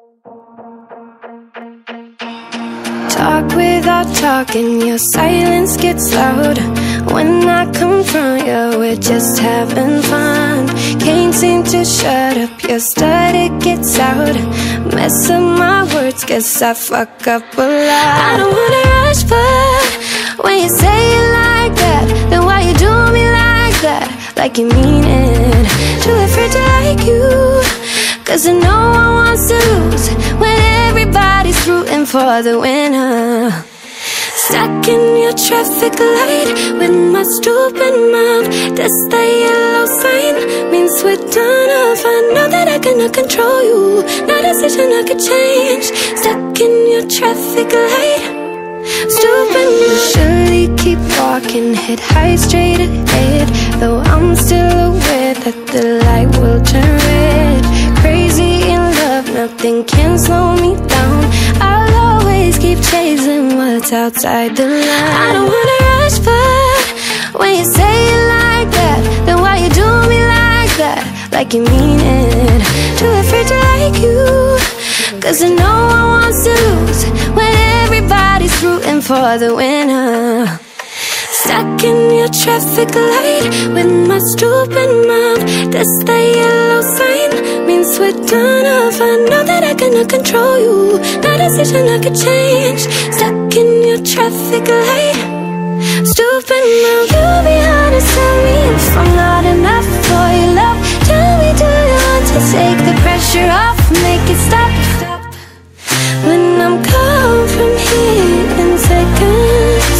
Talk without talking, your silence gets loud. When I confront you, we're just having fun. Can't seem to shut up, your stutter gets out. Mess up my words, guess I fuck up a lot. I don't wanna rush, but when you say it like that, then why you do me like that? Like you mean it. Too afraid to like you, cause I know I want to lose when everybody's rooting for the winner. Stuck in your traffic light with my stupid mouth. That's the yellow sign, means we're done off. I know that I cannot control you, no decision I could change. Stuck in your traffic light, stupid mouth. Surely keep walking, head high straight ahead, though I'm still aware that the light will turn red. Crazy in love, nothing can slow me down. I'll always keep chasing what's outside the line. I don't wanna rush, but when you say it like that, then why you do me like that? Like you mean it. Too afraid to like you, cause I know I want to lose when everybody's rooting for the winner. Stuck in your traffic light with my stupid mouth. That's the yellow sign, means we're done off. I know that I cannot control you, no decision I could change. Stuck in your traffic light, stupid mouth. You be honest, tell me if I'm not enough for your love. Tell me, do you want to take the pressure off, make it stop, stop? When I'm gone from here in seconds,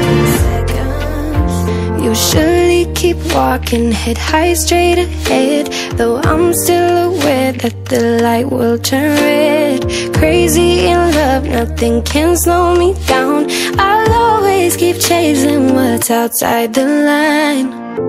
you surely keep walking, head high straight ahead, though I'm still aware that the light will turn red. Crazy in love, nothing can slow me down. I'll always keep chasing what's outside the line.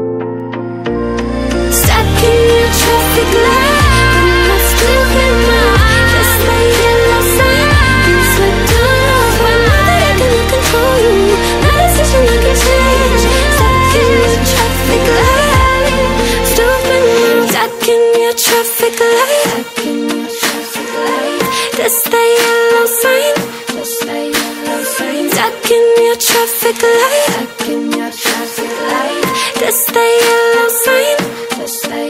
Stuck in your traffic light, with my stupid mind. Just the yellow sign, means we're done off. I know that I cannot control you, no decision I can change. Stuck in your traffic light, stupid mind. Stuck in your traffic light, that's the yellow sign. Stuck in your traffic light, that's the yellow sign.